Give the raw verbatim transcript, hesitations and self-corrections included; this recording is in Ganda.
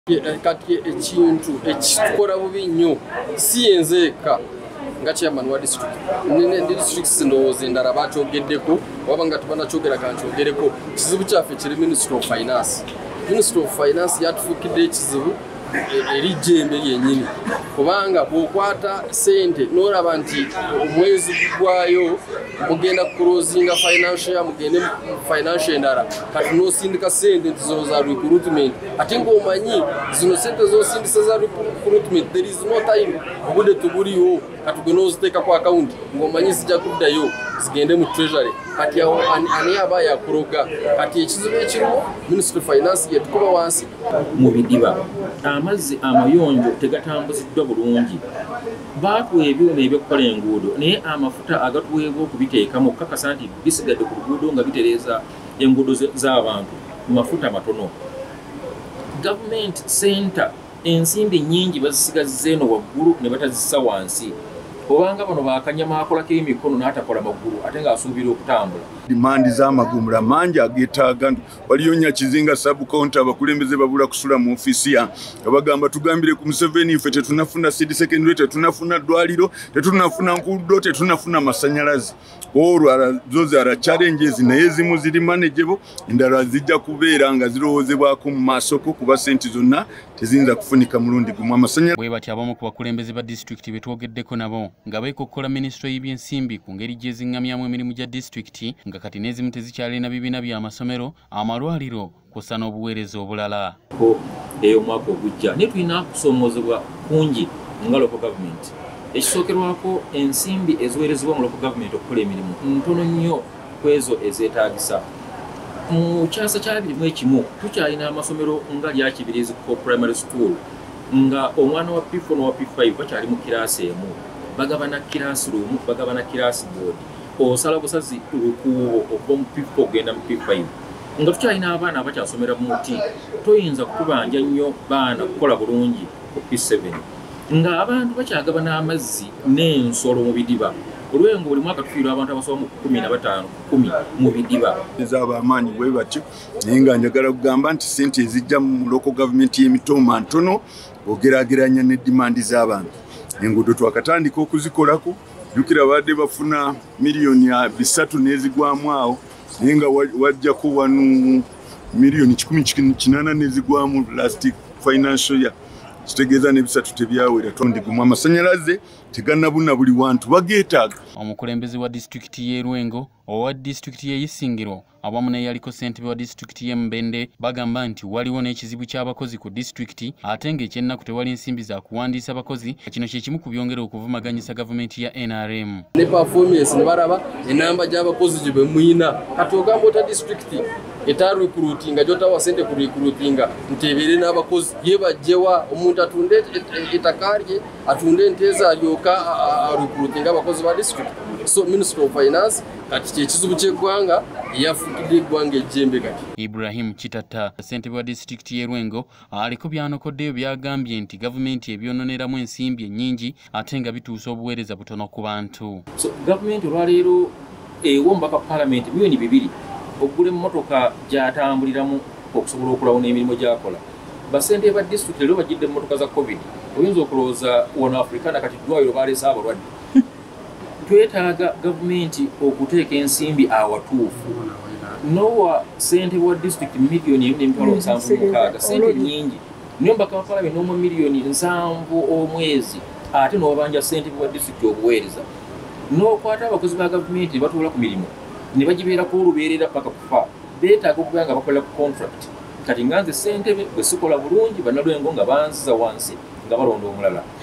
kati ekintu ekikola bubi nnyo si yenzeeka nga chairman wa district nene districts ndowooza endala bakyogeddeko waba nga tubanakyogera kankyogereko kizibu kyaffe kiri Ministry of Finance. Ministry of Finance yatufuukidde ekizibu eri jjembe lyennyini kubanga bw'okwata sente n'olaba nti omwezi gugwayo mugenda kuclosinga financial ya mugende financial endala kati n'osindika sente nti zino za recruitment ate ng'omanyi zino sente z'osindisa za recruitment there is no time obudde tubuliwo kati gwe n'oziteeka ku account ng'omanyi zijja kuddayo zigende mu treasury kati awo ani aba yakuroga kati ekizibu ekiriwo Ministry of Finance yetukuba wansi mu bidiba amazzi amayonjo tegatambuziddwa bulungi baatuwa ebyuma ebyokukola enguudo naye amafuta agatuweebwa okubiteekamu okukakasa nti bisigadde ku luguudo nga bitereeza enguudo z'abantu mu mafuta matono. Government center ensimbi nnyingi bazisigazza eno waggulu ne batazissa wansi obanga bano bakanyama akolako emikono n'atakola magulu ate ng'asuubira okutambula. Dimandi z'amagumula mangi ageetaaga waliyo Nyakizinga sub-county abakulembeze babula kusula mu ofiisi ya abagamba tugambire ku Museveni ffe tetunafuna seed secondary tetunafuna ddwaliro tetunafuna nkuudo tetunafuna masannyalaze olwo zoze ara challenges naye ezimu ziri manageable endala zijja kubeera nga zirowoozebwako mu maasoko kuba sente zonna teziyinza kufunika mulundi gumu amasannyalaze. Bwe bati abamu ku bakulembeze ba disitulikiti be twogeddeko nabo nga beekokkola minisitule y'ebyensimbi ku ngeri gye zingamyamu emirimu gya disitulikiti nga kati n'ezimu tezikyalina bibiina by'amasomero amalwaliro kussa n'obuweereza obulala. Ko eyo omwaka ogujja naye tulina kusoomoozebwa kungi nga local government. Ekisookerwako ensimbi eziweerezebwa mu local government okukola emirimu ntono nnyo ku ezo ezeetaagisa. Mu kyasa kyabiri mu ekimu tukyalina amasomero nga lyakibirizi ku primary school nga omwana wa P four n'owa P five bakyali mu kiraasi emu bagabana classroom bagabana class board osala busazi olukuubo okuva mu P four ogenda mu P five nga tukyalina abaana abakyasomera mu muti toyinza kukubanja nnyo baana kukola bulungi ku P seven nga abantu bakyagabana amazzi n'ensolo mu bidiba olwengo buli mwaka tufiirwa abantu abasoba mu kumi na bataano kumi mu bidiba ez'abamaanyi bwe batyo naye nga njagala kugamba nti sente ezijja mu local government y'emitooma ntono ogeraageranya ne dimandi z'abantu. Enguudo twakatandika okuzikolako jjukira badde bafuna miliyoni bisatu n'ezigwamu awo naye nga wajjako wanu miliyoni kikumi kinaana n'ezigwamu last financial year kitegeeza n'ebisatu tebyawera tondiguma amasannyalaze tegannabuna buli wantu bageetaaga. Omukulembeze wa disitulikiti y'e Lwengo owa disitulikiti y'e Isingiro awamu n'eyaliko ssentebe wa disitulikiti y'e Mbende bagamba nti waliwo n'ekizibu ky'abakozi ku disitulikiti ate ng'ekyennaku tewali nsimbi za kuwandiisa bakozi. Kino kye kimu ku byongera okuvumaganyisa gavumenti ya N R M. Ne performance ne baraba enamba gy'abakozi gye bemuyina kati ogamba ota disitulikiti eta recruitinga jota wa sente ku recruitinga ntebere n'abakozi yebajjewa omuntu atunde etakarye atunde nteza alyoka recruitinga abakozi ba district. So Ministry of Finance kati kye kizibu ky'eggwanga yafukidde eggwanga ejjembe kati. Ibrahim Kitata ssentebe wa disitulikiti y'e Lwengo aliko byanokoddeyo byagambye nti gavumenti ebyononeramu ensimbi ennyingi ate nga bituusa obuweereza butono ku bantu. So gavumenti olwaleero ewomba ka parliament milioni bibiri okugula emmotoka gy'atambuliramu okusobola okulawuna emirimu gy'akola. Bassentebe ba disitulikiti leero bagidde emmotoka za covid oyinza okulowooza wano Afrikaana kati ddwaliro baleese abalwadde. Twetaaga gavumenti okuteeka ensimbi awatuufu. Nowa ssentebe wa disitulikiti miliyoni emu n'emitwalo nsanvu mu mukaaga sente nnyingi naye omubaka wa paalamenti n'omu miliyoni nsanvu omwezi ate n'obanja ssentebe wa disitulikiti obuweereza. N'okwata abakozi ba gavumenti ne batuula ku mirimu ne bagibeerako olubeerera paka kufa beetaaga okubeera nga bakolera ku contract. Kati nga nze ssentebe bwe sikola bulungi bannalwengo nga banziza wansi nga balonda omulala.